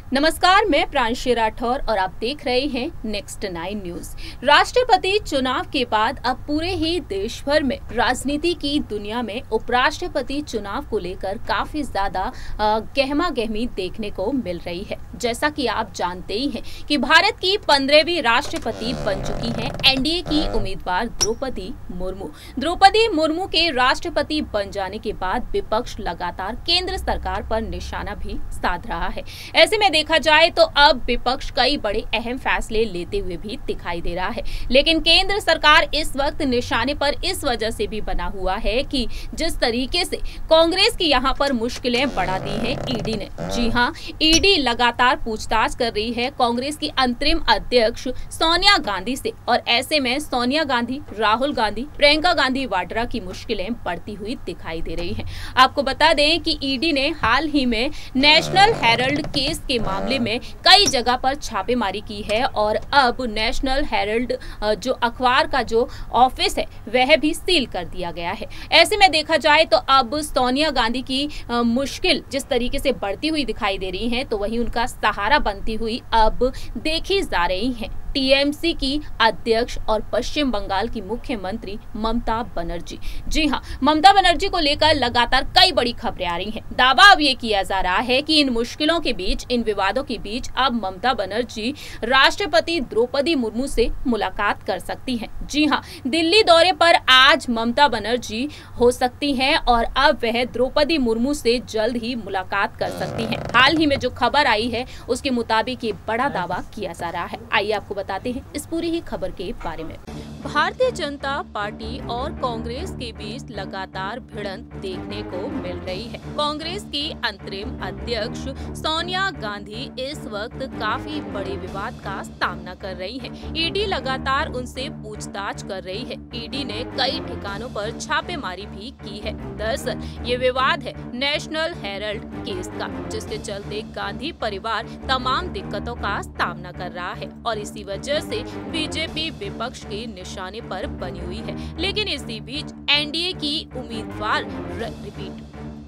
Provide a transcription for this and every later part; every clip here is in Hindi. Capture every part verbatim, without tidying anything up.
नमस्कार, मैं प्रांशी राठौर और आप देख रहे हैं नेक्स्ट नाइन न्यूज। राष्ट्रपति चुनाव के बाद अब पूरे ही देश भर में राजनीति की दुनिया में उपराष्ट्रपति चुनाव को लेकर काफी ज्यादा गहमा गहमी देखने को मिल रही है। जैसा कि आप जानते ही हैं कि भारत की पंद्रहवीं राष्ट्रपति बन चुकी हैं एनडीए की उम्मीदवार द्रौपदी मुर्मू। द्रौपदी मुर्मू के राष्ट्रपति बन जाने के बाद विपक्ष लगातार केंद्र सरकार पर निशाना भी साध रहा है। ऐसे में देखा जाए तो अब विपक्ष कई बड़े अहम फैसले लेते हुए भी दिखाई दे रहा है, लेकिन केंद्र सरकार इस वक्त निशाने पर इस वजह से भी बना हुआ है कि जिस तरीके से कांग्रेस की यहां पर मुश्किलें बढ़ा दी हैं ईडी ने। जी हां, ईडी लगातार पूछताछ कर रही है कांग्रेस की अंतरिम अध्यक्ष सोनिया गांधी से, और ऐसे में सोनिया गांधी, राहुल गांधी, प्रियंका गांधी वाड्रा की मुश्किलें बढ़ती हुई दिखाई दे रही हैं। आपको बता दें कि ईडी ने हाल ही में नेशनल हेराल्ड केस के मामले में कई जगह पर छापेमारी की है और अब नेशनल हेराल्ड जो अखबार का जो ऑफिस है वह भी सील कर दिया गया है। ऐसे में देखा जाए तो अब सोनिया गांधी की मुश्किल जिस तरीके से बढ़ती हुई दिखाई दे रही है, तो वहीं उनका सहारा बनती हुई अब देखी जा रही है टीएमसी की अध्यक्ष और पश्चिम बंगाल की मुख्यमंत्री ममता बनर्जी। जी हां, ममता बनर्जी को लेकर लगातार कई बड़ी खबरें आ रही हैं। दावा अब ये किया जा रहा है कि इन मुश्किलों के बीच, इन विवादों के बीच अब ममता बनर्जी राष्ट्रपति द्रौपदी मुर्मू से मुलाकात कर सकती हैं। जी हां, दिल्ली दौरे पर आज ममता बनर्जी हो सकती हैं और अब वह द्रौपदी मुर्मू से जल्द ही मुलाकात कर सकती हैं। हाल ही में जो खबर आई है उसके मुताबिक ये बड़ा दावा किया जा रहा है। आइए आपको बताते हैं इस पूरी ही खबर के बारे में। भारतीय जनता पार्टी और कांग्रेस के बीच लगातार भिड़ंत देखने को मिल रही है। कांग्रेस की अंतरिम अध्यक्ष सोनिया गांधी इस वक्त काफी बड़े विवाद का सामना कर रही हैं। ईडी लगातार उनसे पूछताछ कर रही है। ईडी ने कई ठिकानों पर छापेमारी भी की है। दरअसल ये विवाद है नेशनल हेराल्ड केस का, जिसके चलते गांधी परिवार तमाम दिक्कतों का सामना कर रहा है और इसी वजह से बीजेपी विपक्ष के निशाने पर बनी हुई है। लेकिन इसी बीच एनडीए की उम्मीदवार रिपीट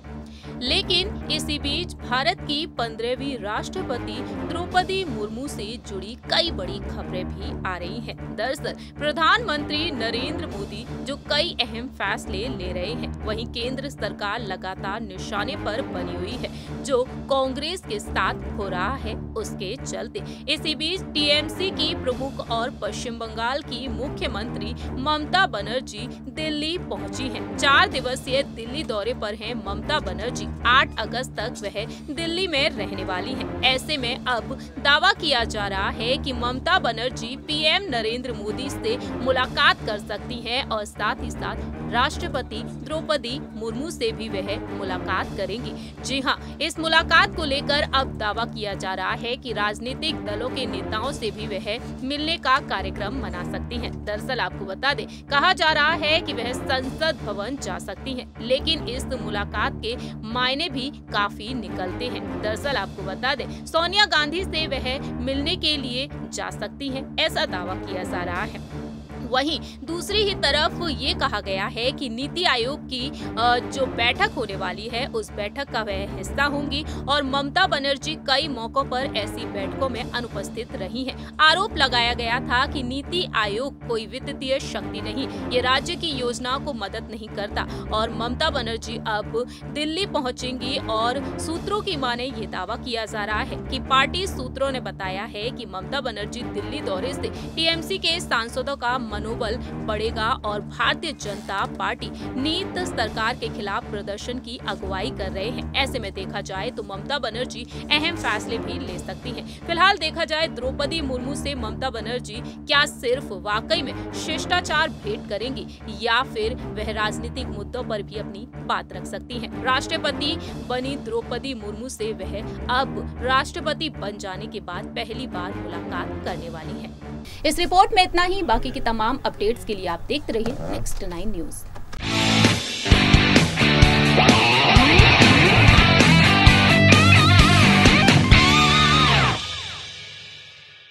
लेकिन इसी बीच भारत की पंद्रहवीं राष्ट्रपति द्रौपदी मुर्मू से जुड़ी कई बड़ी खबरें भी आ रही हैं। दरअसल प्रधानमंत्री नरेंद्र मोदी जो कई अहम फैसले ले रहे हैं, वहीं केंद्र सरकार लगातार निशाने पर बनी हुई है जो कांग्रेस के साथ हो रहा है उसके चलते। इसी बीच टीएमसी की प्रमुख और पश्चिम बंगाल की मुख्यमंत्री ममता बनर्जी दिल्ली पहुंची हैं। चार दिवसीय दिल्ली दौरे पर हैं ममता बनर्जी। आठ अगस्त तक वह दिल्ली में रहने वाली हैं। ऐसे में अब दावा किया जा रहा है कि ममता बनर्जी पीएम नरेंद्र मोदी से मुलाकात कर सकती हैं और साथ ही साथ राष्ट्रपति द्रौपदी मुर्मू से भी वह मुलाकात करेंगी। जी हां, इस मुलाकात को लेकर अब दावा किया जा रहा है कि राजनीतिक दलों के नेताओं से भी वह मिलने का कार्यक्रम मना सकती हैं। दरअसल आपको बता दें, कहा जा रहा है कि वह संसद भवन जा सकती हैं, लेकिन इस मुलाकात के मायने भी काफी निकलते हैं। दरअसल आपको बता दें, सोनिया गांधी से वह मिलने के लिए जा सकती हैं, ऐसा दावा किया जा रहा है। वहीं दूसरी ही तरफ ये कहा गया है कि नीति आयोग की जो बैठक होने वाली है उस बैठक का वह हिस्सा होंगी और ममता बनर्जी कई मौकों पर ऐसी बैठकों में अनुपस्थित रही हैं। आरोप लगाया गया था कि नीति आयोग कोई वित्तीय शक्ति नहीं, ये राज्य की योजनाओं को मदद नहीं करता और ममता बनर्जी अब दिल्ली पहुंचेंगी। और सूत्रों की माने ये दावा किया जा रहा है कि पार्टी सूत्रों ने बताया है कि ममता बनर्जी दिल्ली दौरे से टीएमसी के सांसदों का मनोबल बढ़ेगा और भारतीय जनता पार्टी नीति सरकार के खिलाफ प्रदर्शन की अगुवाई कर रहे हैं। ऐसे में देखा जाए तो ममता बनर्जी अहम फैसले भी ले सकती हैं। फिलहाल देखा जाए द्रौपदी मुर्मू से ममता बनर्जी क्या सिर्फ वाकई में शिष्टाचार भेंट करेंगी या फिर वह राजनीतिक मुद्दों पर भी अपनी बात रख सकती हैं। राष्ट्रपति बनी द्रौपदी मुर्मू से वह अब राष्ट्रपति बन जाने के बाद पहली बार मुलाकात करने वाली है। इस रिपोर्ट में इतना ही। बाकी की तमाम अपडेट्स के लिए आप देखते रहिए नेक्स्ट नाइन न्यूज।